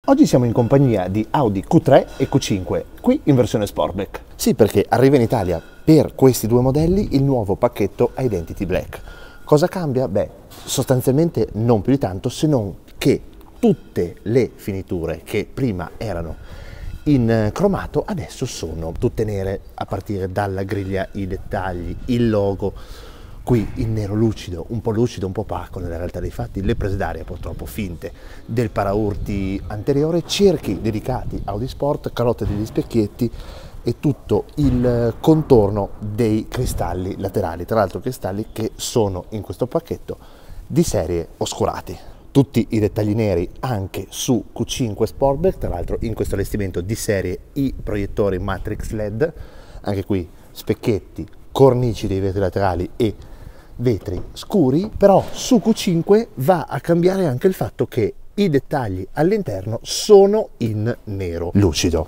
Oggi siamo in compagnia di Audi Q3 e Q5, qui in versione Sportback. Sì, perché arriva in Italia per questi due modelli il nuovo pacchetto Identity Black. Cosa cambia? Beh, sostanzialmente non più di tanto, se non che tutte le finiture che prima erano in cromato adesso sono tutte nere, a partire dalla griglia, i dettagli, il logo. Qui in nero lucido, un po' opaco nella realtà dei fatti, le prese d'aria purtroppo finte del paraurti anteriore, cerchi dedicati Audi Sport, calotte degli specchietti e tutto il contorno dei cristalli laterali, tra l'altro cristalli che sono in questo pacchetto di serie oscurati. Tutti i dettagli neri anche su Q5 Sportback, tra l'altro in questo allestimento di serie i proiettori Matrix LED, anche qui specchietti, cornici dei vetri laterali e vetri scuri, però su Q5 va a cambiare anche il fatto che i dettagli all'interno sono in nero lucido.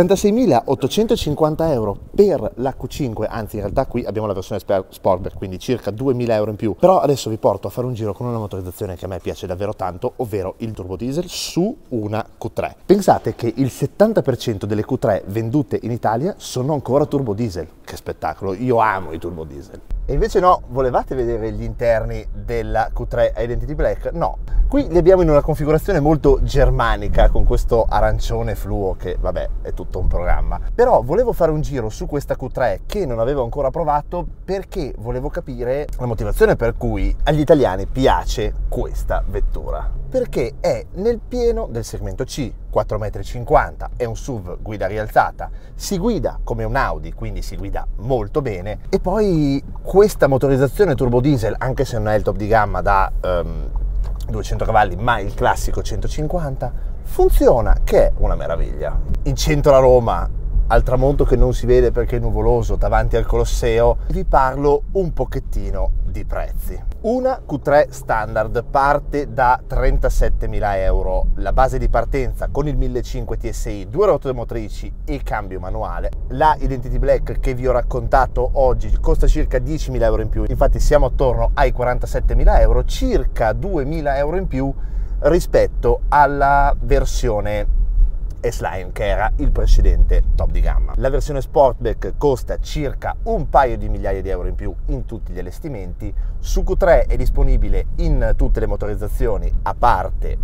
66.850 euro per la Q5, anzi in realtà qui abbiamo la versione Sportback, quindi circa 2.000 euro in più, però adesso vi porto a fare un giro con una motorizzazione che a me piace davvero tanto, ovvero il turbo diesel su una Q3. Pensate che il 70% delle Q3 vendute in Italia sono ancora turbo diesel. Che spettacolo, io amo i turbo diesel. E invece no, volevate vedere gli interni della Q3 Identity Black? No, qui li abbiamo in una configurazione molto germanica con questo arancione fluo che vabbè è tutto un programma. Però volevo fare un giro su questa Q3 che non avevo ancora provato perché volevo capire la motivazione per cui agli italiani piace questa vettura. Perché è nel pieno del segmento C, 4,50 m, è un SUV guida rialzata, si guida come un Audi, quindi si guida molto bene, e poi questa motorizzazione turbo diesel, anche se non è il top di gamma da 200 cavalli, ma il classico 150, funziona, che è una meraviglia. In centro a Roma, al tramonto che non si vede perché è nuvoloso, davanti al Colosseo, vi parlo un pochettino di prezzi. Una Q3 standard parte da 37.000 euro, la base di partenza con il 1500 TSI, due ruote motrici e cambio manuale. La Identity Black che vi ho raccontato oggi costa circa 10.000 euro in più, infatti siamo attorno ai 47.000 euro, circa 2.000 euro in più rispetto alla versione S-Line, che era il precedente top di gamma. La versione Sportback costa circa un paio di migliaia di euro in più in tutti gli allestimenti. Su Q3 è disponibile in tutte le motorizzazioni a parte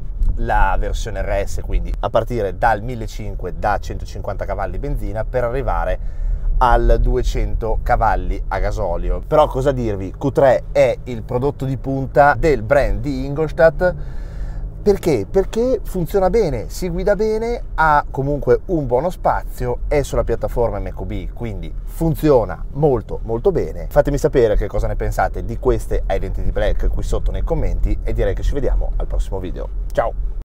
la versione RS, quindi a partire dal 1500 da 150 cavalli benzina per arrivare al 200 cavalli a gasolio. Però cosa dirvi, Q3 è il prodotto di punta del brand di Ingolstadt. Perché? Perché funziona bene, si guida bene, ha comunque un buono spazio, è sulla piattaforma MQB, quindi funziona molto bene. Fatemi sapere che cosa ne pensate di queste Identity Black qui sotto nei commenti e direi che ci vediamo al prossimo video. Ciao!